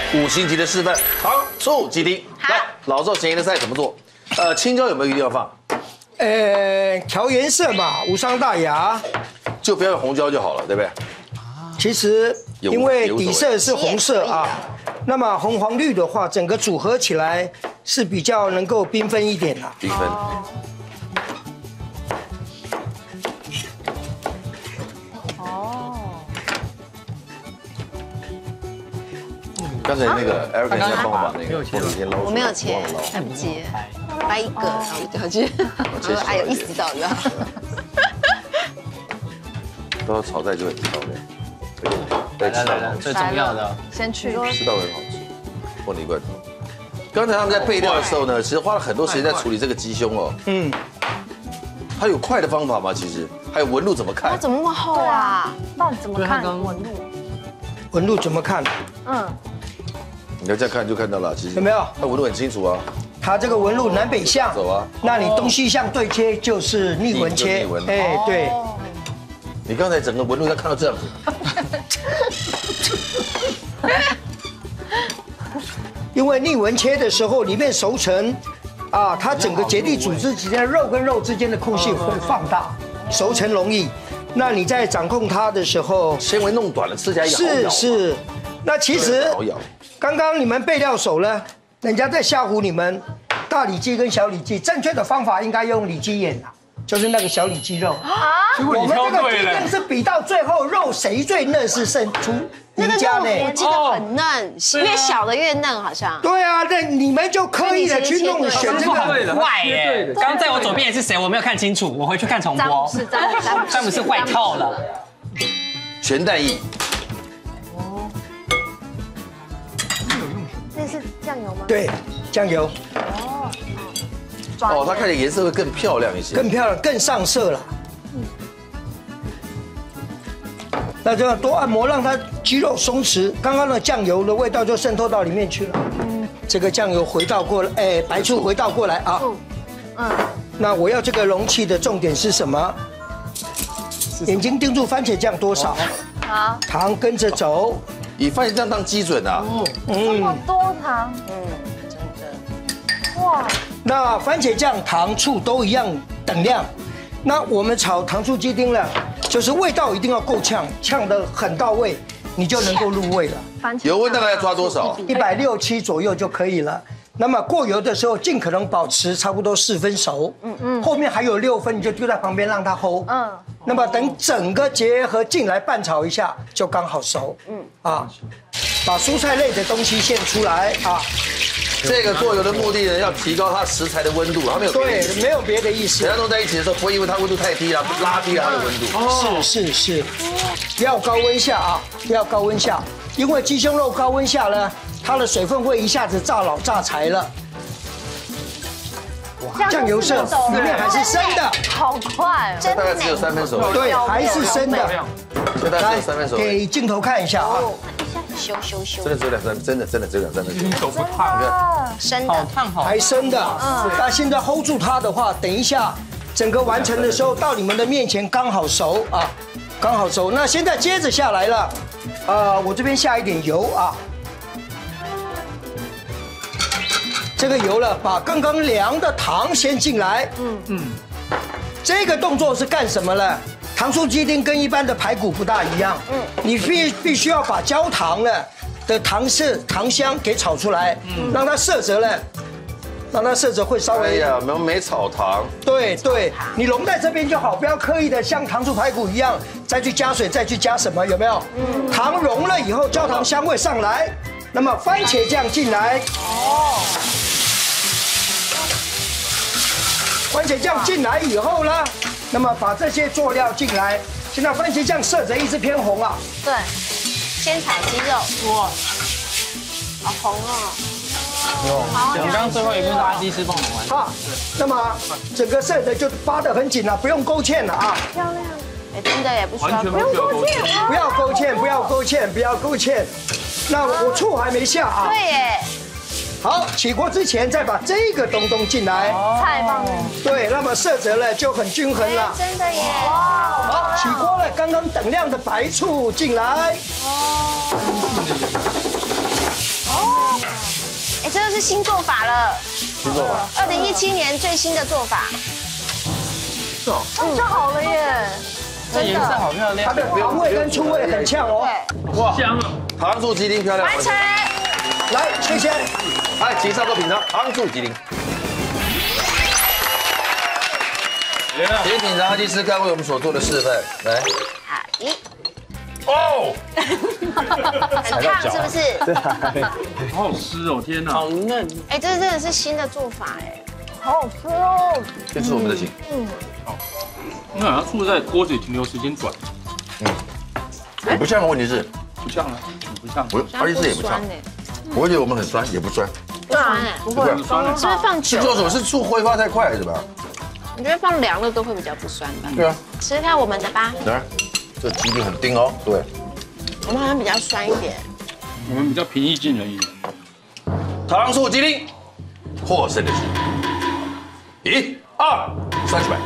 5星级的示范，糖醋鸡丁。来，老赵咸盐的菜怎么做？青椒有没有一定要放？ 调颜色嘛，无伤大雅。 就不要用红椒就好了，对不对？ 其实因为底色是红色啊，那么红黄绿的话，整个组合起来是比较能够缤纷一点的。 缤纷。刚才那个 Eric 要帮我把那个凤梨先捞出来， 我没有切，来不及，掰一个，然后我掉去，哎呦，意识到了。 都要炒菜就会知道的，对，吃到很好吃， 最重要的， 先去， 吃到很好吃。凤梨罐头。刚才他们在备料的时候呢，其实花了很多时间在处理这个鸡胸哦。它有快的方法吗？其实还有纹路怎么看？ 它怎么那么厚啊？ 到底怎么看纹路？ 纹路怎么看？ 你要这样看就看到了，其实有没有？ 它纹路很清楚啊。 它这个纹路南北向， 走啊。 那你东西向对切就是逆纹切。哎，对。 你刚才整个纹路要看到这样子。 因为逆纹切的时候，里面熟成，它整个结缔组织之间肉跟肉之间的空隙会放大，熟成容易。那你在掌控它的时候， 纤维弄短了，吃起来也好咬。 是。那其实好咬。 刚刚你们备料熟了，人家在吓唬你们，大里脊跟小里脊，正确的方法应该用里脊眼啊。就是那个小里脊肉我们这个一定是比到最后肉谁最嫩是胜出赢家呢。 我记得很嫩，越小的越嫩，好像。 对啊，那你们就刻意的去弄选这个坏耶！刚在我左边也是谁？我没有看清楚，我回去看重播。 是詹姆斯坏透了。 全蛋液。 那是酱油吗？ 对，酱油。 哦，它看起来颜色会更漂亮一些， 更漂亮，更上色了。那就要多按摩，让它肌肉松弛。刚刚的酱油的味道就渗透到里面去了。这个酱油回倒过来，白醋回倒过来啊。那我要这个容器的重点是什么？眼睛盯住番茄酱多少？ 好， 糖跟着走。 以番茄酱当基准啊。 这么多糖， 真的。 哇。 那番茄酱、糖、醋都一样等量。那我们炒糖醋鸡丁了，就是味道一定要够呛，呛得很到位，你就能够入味了。 油温大概要抓多少 ？160、7左右就可以了。那么过油的时候，尽可能保持差不多4分熟。后面还有6分，你就丢在旁边让它齁。那么等整个结合进来拌炒一下，就刚好熟。把蔬菜类的东西先出来啊。 这个做油的目的呢，要提高它食材的温度，它没有对，没有别的意思。 等它弄在一起的时候，不会因为它温度太低了，拉低了它的温度。 是，不要高温下啊，不要高温下，因为鸡胸肉高温下呢，它的水分会一下子炸老炸柴了。酱油色里面还是生的， 好快， 这大概只有3分熟。 对，还是生的。 这大概只有3分熟。 给镜头看一下啊。 羞。 真的只有2、3分，真的只有2、3分熟。 手不烫的， 生的， 好烫好。 还生的。那现在 hold 住它的话，等一下整个完成的时候到你们的面前刚好熟啊，刚好熟。那现在接着下来了，我这边下一点油啊。这个油了，把刚刚凉的糖先进来。这个动作是干什么呢？糖醋鸡丁跟一般的排骨不大一样。你必须要把焦糖的糖色、糖香给炒出来，让它色泽了，让它色泽会稍微。 哎呀，没炒糖。 对，你融在这边就好，不要刻意的像糖醋排骨一样再去加水，再去加什么，有没有？糖融了以后，焦糖香味上来，那么番茄酱进来。番茄酱进来以后呢，那么把这些佐料进来。现在番茄酱色泽一直偏红啊。 对， 先炒鸡肉。哇，好红哦。 我们刚刚最后一步是阿基师帮我们完。 那么整个色泽就扒得很紧了，不用勾芡了啊。 漂亮。 真的也不需要， 不用勾芡， 不要勾芡。那我醋还没下啊。 对耶。 好，起锅之前再把这个东进来， 菜放进去。 对，那么色泽呢就很均衡了。 真的耶！ 好，起锅了，刚刚等量的白醋进来。 是新做法了， 新做法。 2017年最新的做法， 就好了耶。 这颜色好漂亮它。的糖味跟醋味很呛哦。 哇， 香啊！ 糖醋鸡丁漂亮。 完成。 来，谢谢。 来，请上座品尝糖醋鸡丁。请品尝技师刚为我们所做的示范，来。 好，咦， 哦， 很烫是不是？ 好好吃哦！天哪， 好嫩。 哎，这真的是新的做法哎。 好好吃哦。 这是我们的请。 那好像醋在锅子里停留时间短， 也不像，问题是， 不像啊，不像。 阿丽斯也不像。我会觉得我们很酸，也不酸。 不酸哎， 不会， 很酸的。 是不是放久是做什么？是醋挥发太快是吧？ 我觉得放凉了都会比较不酸吧。 对啊。 吃吃看我们的吧， 来，这鸡丁很丁哦，对。 我们好像比较酸一点。 我们比较平易近人一点。 糖醋鸡丁，获胜的是1、2，3起来。